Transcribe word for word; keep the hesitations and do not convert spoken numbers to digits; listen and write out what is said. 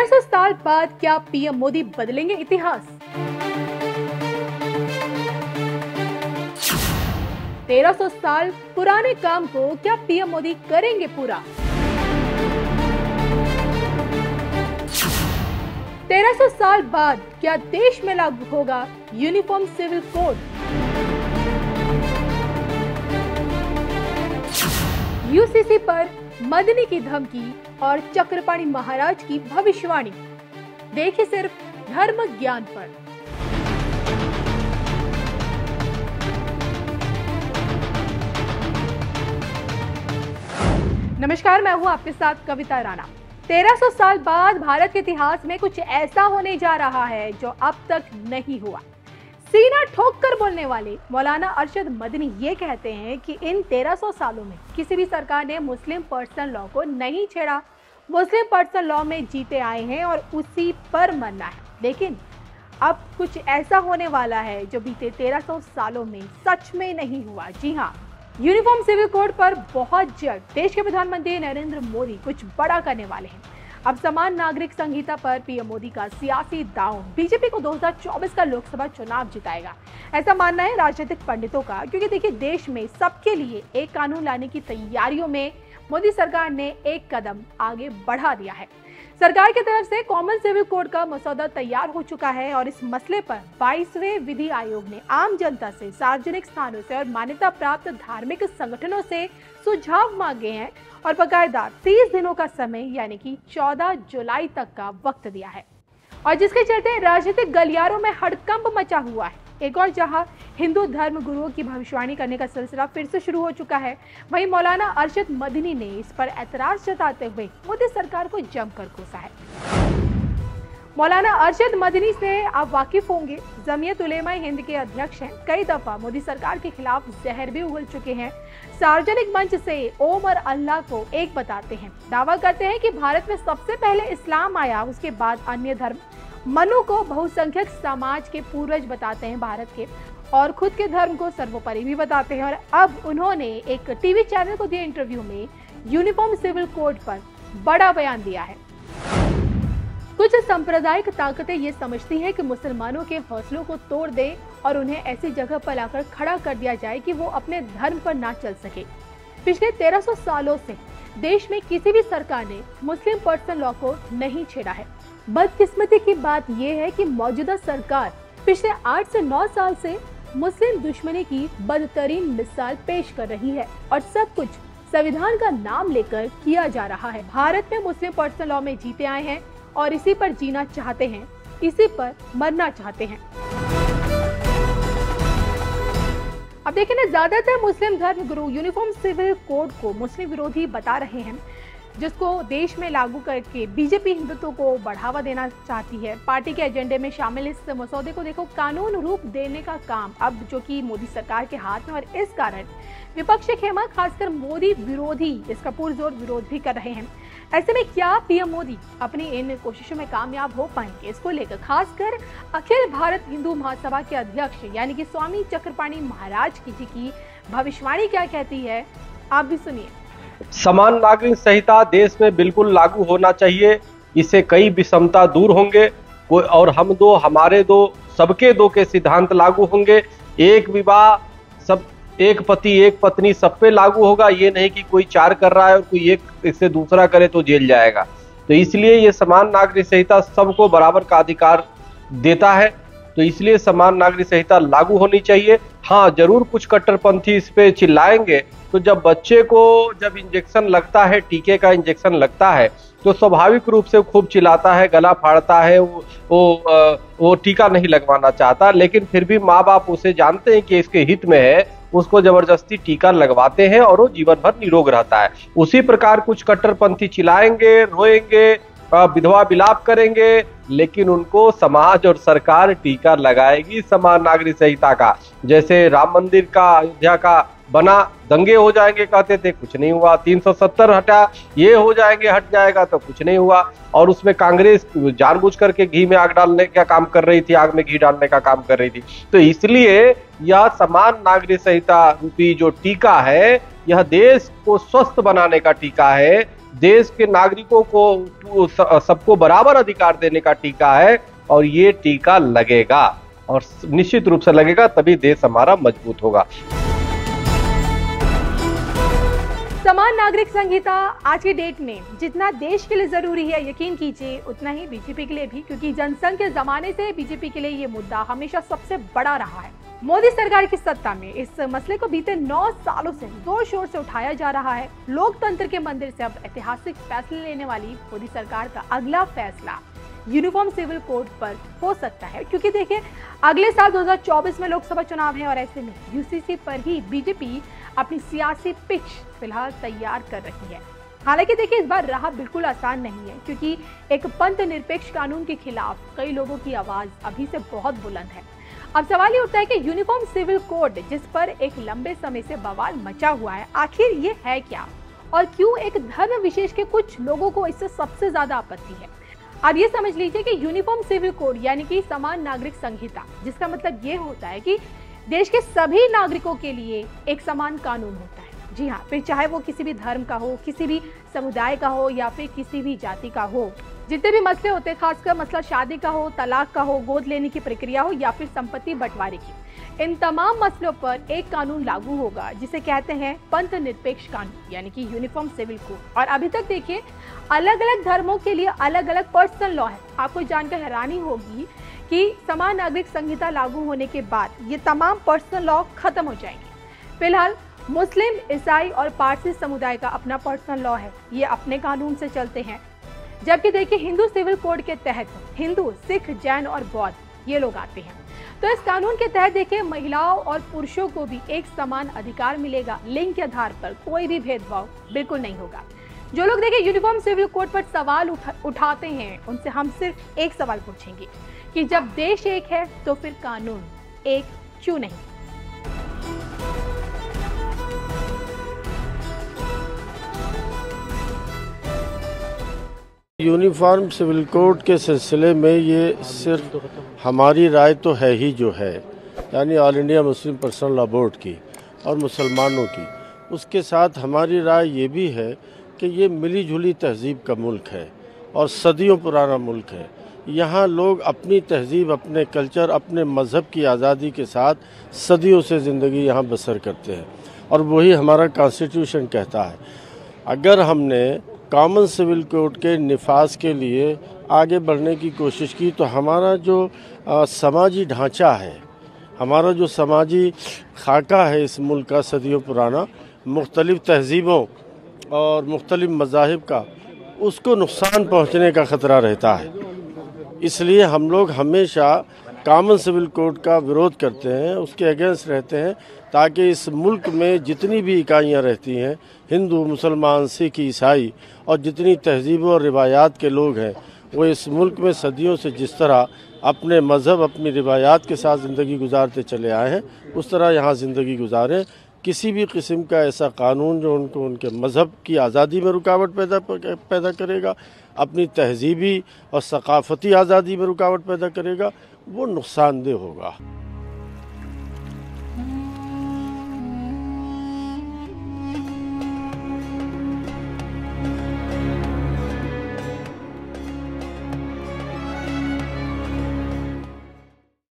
तेरह सौ साल बाद क्या पीएम मोदी बदलेंगे इतिहास? तेरह सौ साल पुराने काम को क्या पीएम मोदी करेंगे पूरा? तेरह सौ साल बाद क्या देश में लागू होगा यूनिफॉर्म सिविल कोड? यूसीसी पर मदनी की धमकी और चक्रपाणी महाराज की भविष्यवाणी। देखिए सिर्फ धर्म ज्ञान पर। नमस्कार, मैं हूं आपके साथ कविता राणा। तेरह सौ साल बाद भारत के इतिहास में कुछ ऐसा होने जा रहा है जो अब तक नहीं हुआ। सीना ठोक कर बोलने वाले मौलाना अरशद मदनी ये कहते हैं कि इन तेरह सौ सालों में किसी भी सरकार ने मुस्लिम पर्सनल लॉ को नहीं छेड़ा। मुस्लिम पर्सनल लॉ में जीते आए हैं और उसी पर मरना है। लेकिन अब कुछ ऐसा होने वाला है जो बीते तेरह सौ सालों में सच में नहीं हुआ। जी हाँ, यूनिफॉर्म सिविल कोड पर बहुत जल्द देश के प्रधानमंत्री नरेंद्र मोदी कुछ बड़ा करने वाले हैं। अब समान नागरिक संहिता पर पीएम मोदी का सियासी दांव बीजेपी को दो हज़ार चौबीस का लोकसभा चुनाव जिताएगा, ऐसा मानना है राजनीतिक पंडितों का। क्योंकि देखिए, देश में सबके लिए एक कानून लाने की तैयारियों में मोदी सरकार ने एक कदम आगे बढ़ा दिया है। सरकार की तरफ से कॉमन सिविल कोड का मसौदा तैयार हो चुका है और इस मसले पर बाईसवें विधि आयोग ने आम जनता से, सार्वजनिक स्थानों से और मान्यता प्राप्त धार्मिक संगठनों से सुझाव मांगे हैं और बकायदा तीस दिनों का समय यानी कि चौदह जुलाई तक का वक्त दिया है, और जिसके चलते राजनीतिक गलियारों में हड़कंप मचा हुआ है। एक और जहां हिंदू धर्म गुरुओं की भविष्यवाणी करने का सिलसिला फिर से शुरू हो चुका है, वहीं मौलाना अरशद मदनी ने इस पर ऐतराज जताते हुए मोदी सरकार को जमकर कोसा है। मौलाना अरशद मदनी से आप वाकिफ होंगे, जमीयत उलेमा हिंद के अध्यक्ष हैं। कई दफा मोदी सरकार के खिलाफ जहर भी उगल चुके हैं। सार्वजनिक मंच से ओम और अल्लाह को एक बताते हैं, दावा करते हैं कि भारत में सबसे पहले इस्लाम आया, उसके बाद अन्य धर्म। मनु को बहुसंख्यक समाज के पूर्वज बताते हैं भारत के, और खुद के धर्म को सर्वोपरि भी बताते हैं। और अब उन्होंने एक टीवी चैनल को दिए इंटरव्यू में यूनिफॉर्म सिविल कोड पर बड़ा बयान दिया है। कुछ सांप्रदायिक ताकतें ये समझती हैं कि मुसलमानों के हौसलों को तोड़ दें और उन्हें ऐसी जगह पर लाकर खड़ा कर दिया जाए कि वो अपने धर्म पर ना चल सके। पिछले तेरह सौ सालों से देश में किसी भी सरकार ने मुस्लिम पर्सनल लॉ को नहीं छेड़ा है। बदकिस्मती की बात यह है कि मौजूदा सरकार पिछले आठ से नौ साल से मुस्लिम दुश्मनी की बदतरीन मिसाल पेश कर रही है और सब कुछ संविधान का नाम लेकर किया जा रहा है। भारत में मुस्लिम पर्सनल लॉ में जीते आए हैं और इसी पर जीना चाहते हैं, इसी पर मरना चाहते हैं। अब देखिए ना, ज्यादातर मुस्लिम धर्म गुरु यूनिफॉर्म सिविल कोड को मुस्लिम विरोधी बता रहे हैं, जिसको देश में लागू करके बीजेपी हिंदुत्व को बढ़ावा देना चाहती है। पार्टी के एजेंडे में शामिल इस मसौदे को देखो कानून रूप देने का काम अब जो कि मोदी सरकार के हाथ में, और इस कारण विपक्षी खेमा खासकर मोदी विरोधी इसका पुरजोर विरोध भी कर रहे हैं। ऐसे में क्या पीएम मोदी अपनी इन कोशिशों में कामयाब हो पाएंगे, इसको लेकर खासकर अखिल भारत हिंदू महासभा के अध्यक्ष यानी कि स्वामी चक्रपाणी महाराज की जी की भविष्यवाणी क्या कहती है, आप भी सुनिए। समान नागरिक संहिता देश में बिल्कुल लागू होना चाहिए। इससे कई विषमता दूर होंगे, कोई और हम दो हमारे दो सबके दो के सिद्धांत लागू होंगे। एक विवाह सब, एक पति एक पत्नी सब पे लागू होगा। ये नहीं कि कोई चार कर रहा है और कोई एक इससे दूसरा करे तो जेल जाएगा। तो इसलिए ये समान नागरिक संहिता सबको बराबर का अधिकार देता है, तो इसलिए समान नागरिक संहिता लागू होनी चाहिए। हाँ, जरूर कुछ कट्टरपंथी इस पे चिल्लाएंगे, तो जब बच्चे को जब इंजेक्शन लगता है, टीके का इंजेक्शन लगता है, तो स्वाभाविक रूप से खूब चिल्लाता है, गला फाड़ता है, वो वो, वो टीका नहीं लगवाना चाहता। लेकिन फिर भी माँ बाप उसे जानते हैं कि इसके हित में है, उसको जबरदस्ती टीका लगवाते हैं और वो जीवन भर निरोग रहता है। उसी प्रकार कुछ कट्टरपंथी चिल्लाएंगे, रोएंगे, विधवा विलाप करेंगे, लेकिन उनको समाज और सरकार टीका लगाएगी समान नागरिक संहिता का। जैसे राम मंदिर का अयोध्या का बना, दंगे हो जाएंगे कहते थे, कुछ नहीं हुआ। तीन सौ सत्तर हटा, ये हो जाएंगे, हट जाएगा, तो कुछ नहीं हुआ। और उसमें कांग्रेस जानबूझ करके घी में आग डालने का काम कर रही थी, आग में घी डालने का काम कर रही थी। तो इसलिए यह समान नागरिक संहिता रूपी जो टीका है, यह देश को स्वस्थ बनाने का टीका है। देश के नागरिकों को सबको बराबर अधिकार देने का टीका है और ये टीका लगेगा और निश्चित रूप से लगेगा, तभी देश हमारा मजबूत होगा। समान नागरिक संहिता आज की डेट में जितना देश के लिए जरूरी है, यकीन कीजिए उतना ही बीजेपी के लिए भी, क्योंकि जनसंघ के जमाने से बीजेपी के लिए ये मुद्दा हमेशा सबसे बड़ा रहा है। मोदी सरकार की सत्ता में इस मसले को बीते नौ सालों से जोर शोर से उठाया जा रहा है। लोकतंत्र के मंदिर से अब ऐतिहासिक फैसले लेने वाली मोदी सरकार का अगला फैसला यूनिफॉर्म सिविल कोड पर हो सकता है, क्योंकि देखिए अगले साल दो हज़ार चौबीस में लोकसभा चुनाव है और ऐसे में यूसीसी पर ही बीजेपी अपनी सियासी पिच फिलहाल तैयार कर रही है। हालांकि देखिए इस बार राह बिल्कुल आसान नहीं है, क्योंकि एक पंथ निरपेक्ष कानून के खिलाफ कई लोगों की आवाज अभी से बहुत बुलंद है। अब सवाल ये उठता है कि यूनिफॉर्म सिविल कोड जिस पर एक लंबे समय से बवाल मचा हुआ है, आखिर ये है क्या और क्यों एक धर्म विशेष के कुछ लोगों को इससे सबसे ज्यादा आपत्ति है। अब ये समझ लीजिए कि यूनिफॉर्म सिविल कोड यानी कि समान नागरिक संहिता, जिसका मतलब ये होता है कि देश के सभी नागरिकों के लिए एक समान कानून होता है। जी हाँ, फिर चाहे वो किसी भी धर्म का हो, किसी भी समुदाय का हो या फिर किसी भी जाति का हो। जितने भी मसले होते हैं, खासकर मसला शादी का हो, तलाक का हो, गोद लेने की प्रक्रिया हो या फिर संपत्ति बंटवारे की, इन तमाम मसलों पर एक कानून लागू होगा जिसे कहते हैं पंथ निरपेक्ष कानून यानी कि यूनिफॉर्म सिविल कोड। और अभी तक देखिए अलग अलग धर्मों के लिए अलग अलग पर्सनल लॉ है। आपको जानकर हैरानी होगी कि समान नागरिक संहिता लागू होने के बाद ये तमाम पर्सनल लॉ खत्म हो जाएंगे। फिलहाल मुस्लिम, ईसाई और पारसी समुदाय का अपना पर्सनल लॉ है, ये अपने कानून से चलते हैं। जबकि देखिए हिंदू सिविल कोड के तहत हिंदू, सिख, जैन और बौद्ध ये लोग आते हैं। तो इस कानून के तहत देखिए महिलाओं और पुरुषों को भी एक समान अधिकार मिलेगा। लिंग के आधार पर कोई भी भेदभाव बिल्कुल नहीं होगा। जो लोग देखिए यूनिफॉर्म सिविल कोड पर सवाल उठा, उठाते हैं उनसे हम सिर्फ एक सवाल पूछेंगे कि जब देश एक है तो फिर कानून एक क्यों नहीं। यूनिफॉर्म सिविल कोड के सिलसिले में ये सिर्फ हमारी राय तो है ही जो है, यानी ऑल इंडिया मुस्लिम पर्सनल लॉ बोर्ड की और मुसलमानों की। उसके साथ हमारी राय ये भी है कि ये मिली जुली तहजीब का मुल्क है और सदियों पुराना मुल्क है। यहाँ लोग अपनी तहजीब, अपने कल्चर, अपने मज़हब की आज़ादी के साथ सदियों से ज़िंदगी यहाँ बसर करते हैं और वही हमारा कॉन्स्टिट्यूशन कहता है। अगर हमने कॉमन सिविल कोड के निफाज के लिए आगे बढ़ने की कोशिश की तो हमारा जो आ, समाजी ढांचा है, हमारा जो समाजी खाका है इस मुल्क का सदियों पुराना, मुख्तलिफ़ तहजीबों और मुख्तलिफ़ मज़ाहिब का, उसको नुकसान पहुँचने का ख़तरा रहता है। इसलिए हम लोग हमेशा कॉमन सिविल कोड का विरोध करते हैं, उसके अगेंस्ट रहते हैं, ताकि इस मुल्क में जितनी भी इकाइयाँ रहती हैं, हिंदू, मुसलमान, सिख, ईसाई और जितनी तहजीबों और रिवायात के लोग हैं, वो इस मुल्क में सदियों से जिस तरह अपने मज़हब, अपनी रिवायात के साथ ज़िंदगी गुजारते चले आए हैं, उस तरह यहाँ ज़िंदगी गुजारें। किसी भी किस्म का ऐसा कानून जो उनको उनके मज़हब की आज़ादी में रुकावट पैदा पैदा करेगा, अपनी तहजीबी और सकाफ़ती आज़ादी में रुकावट पैदा करेगा, वो नुकसानदेह होगा।